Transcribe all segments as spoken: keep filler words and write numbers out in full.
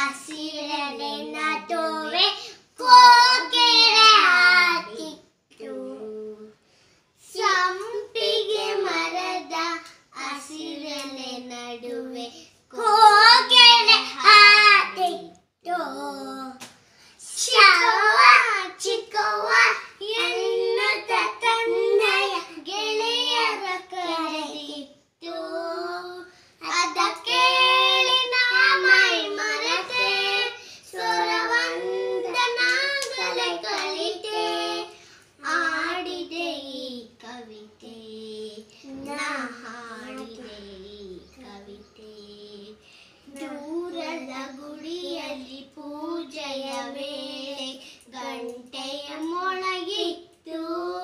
ಹಸಿರಲೆ ನಡುವೆ ಕೋಗಿಲೆ ಹಾಡಿತು. ಸಂಪಿಗೆ ಮರದ ಹಸಿರಲೆ ನಡುವೆ ಕೋಗಿಲೆ ಹಾಡಿತು. ಚಿಕ್ಕವ್ವ ಚಿಕ್ಕವ್ವ ಎನ್ನುತ್ತ ತಂದೆಯ ಗೆಳೆಯರ ಕರೆದಿತ್ತು. ಅದ ಕೇಳಿ ನಾ ಮೈ ಮರೆತೆ, ಸ್ವರವಂದನಾಗಲೇ ಕಲಿತೆ. ಆಡಿದೆ ಈ ಕವಿತೆ, ನಾ ಹಾಡಿದೆ ಈ ಕವಿತೆ. ದೂರದ ಗುಡಿಯಲ್ಲಿ ಪೂಜೆಯ ವೇಳೆ ಗಂಟೆಯ ಮೊಳಗಿತ್ತು.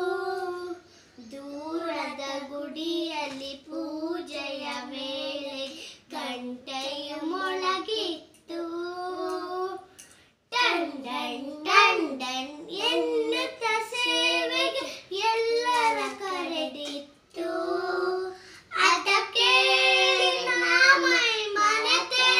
ದೂರದ ಗುಡಿಯಲ್ಲಿ ಪೂಜೆಯ ವೇಳೆ ಗಂಟೆಯ ಮೊಳಗಿತ್ತು. ಟನ್ ಡನ್ ಟನ್ ಡನ್ ಎನ್ನುತ್ತ ಸೇವೆಗೆ ಎಲ್ಲರ ಕರೆದಿತ್ತು. ಅದ ಕೇಳಿ ನಾ ಮೈ ಮರೆತೆ,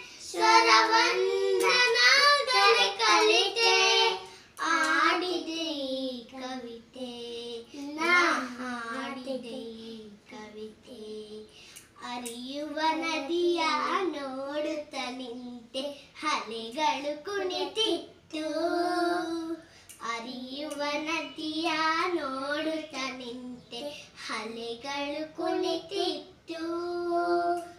ಸ್ವರವಂದನಾಗಲೇ ಕಲಿತೆ. ಆಡಿದೆ ಈ ಕವಿತೆ, ನಾ ಹಾಡಿದೆ ಈ ಕವಿತೆ. ಹರಿಯುವ ನದಿಯ ನೋಡುತ್ತ ನಿಂತೆ, ಅಲೆಗಳು ಕುಣಿತಿತ್ತು. ಹರಿಯುವ ನದಿಯ ನೋಡುತ್ತ ನಿಂತೆ, ಅಲೆಗಳು ಕುಣಿತಿತ್ತು.